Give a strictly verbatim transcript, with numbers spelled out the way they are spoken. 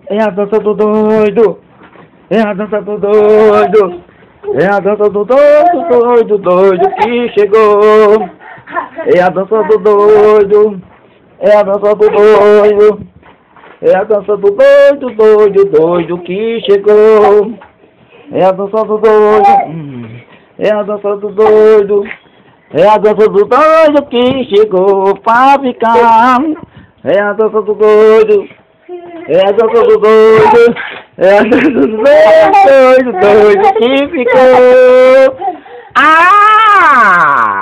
É a dança do doido. É a dança do doido. É a dança do doido, doido, doido que chegou. É a dança do doido. É a dança do doido. É a dança do doido, doido, doido que chegou. É a dança do doido. É a dança do doido. É a dança do doido que chegou pra ficar. É a dança do doido. É a dança do doido. É a dança do doido, doido, doido que ficou. Ah!